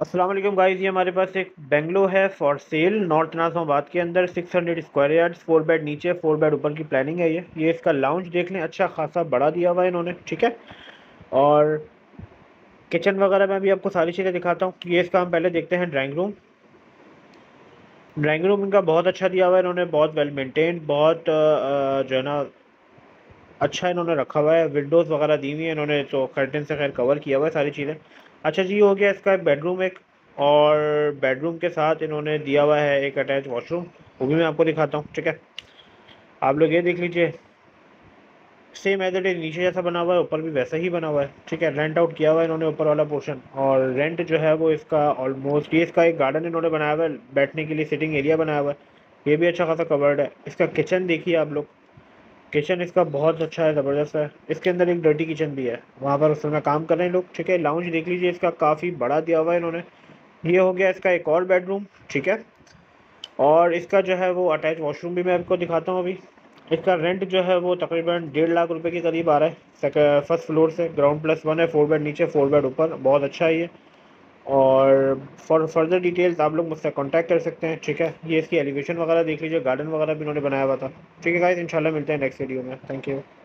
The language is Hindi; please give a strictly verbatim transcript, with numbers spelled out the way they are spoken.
अस्सलाम वालेकुम गाइस, ये हमारे पास एक बेंगलो है फॉर सेल नॉर्थ नाज़िमाबाद के अंदर। Six hundred square yards, four bed नीचे फोर बेड ऊपर की प्लानिंग है। ये ये इसका लाउंज देख लें, अच्छा खासा बड़ा दिया हुआ है इन्होंने, ठीक है। और किचन वगैरह में भी आपको सारी चीज़ें दिखाता हूँ। ये इसका हम पहले देखते हैं ड्राइंग रूम। ड्राइंग रूम इनका बहुत अच्छा दिया हुआ है इन्होंने, बहुत वेल मेंटेन्ड, बहुत अ, अ, जो है ना अच्छा इन्होंने रखा हुआ है। विंडोज़ वगैरह दी हुई है इन्होंने, तो कर्टन से खैर कवर किया हुआ है सारी चीज़ें। अच्छा जी, हो गया इसका बेडरूम एक। और बेडरूम के साथ इन्होंने दिया हुआ है एक अटैच वॉशरूम, वो भी मैं आपको दिखाता हूँ, ठीक है। आप लोग ये देख लीजिए, सेम एज इट इज नीचे जैसा बना हुआ है, ऊपर भी वैसा ही बना हुआ है, ठीक है। रेंट आउट किया हुआ है इन्होंने ऊपर वाला पोर्शन, और रेंट जो है वो इसका ऑलमोस्ट, ये इसका एक गार्डन इन्होंने बनाया हुआ है, बैठने के लिए सिटिंग एरिया बनाया हुआ है, ये भी अच्छा खासा कवर्ड है। इसका किचन देखिए आप लोग, किचन इसका बहुत अच्छा है, ज़बरदस्त है। इसके अंदर एक डर्टी किचन भी है, वहाँ पर उस समय काम कर रहे हैं लोग, ठीक है। लाउंज देख लीजिए, इसका काफ़ी बड़ा दिया हुआ है इन्होंने। ये हो गया इसका एक और बेडरूम, ठीक है। और इसका जो है वो अटैच वॉशरूम भी मैं आपको दिखाता हूँ अभी। इसका रेंट जो है वो तकरीबन डेढ़ लाख रुपए के करीब आ रहा है, फर्स्ट फ्लोर से। ग्राउंड प्लस वन है, फोर बेड नीचे फोर बेड ऊपर, बहुत अच्छा है ये। और फॉर फर्दर डिटेल्स आप लोग मुझसे कांटेक्ट कर सकते हैं, ठीक है। ये इसकी एलिवेशन वगैरह देख लीजिए, गार्डन वगैरह भी इन्होंने बनाया हुआ था, ठीक है गाइस। इंशाल्लाह मिलते हैं नेक्स्ट वीडियो में, थैंक यू।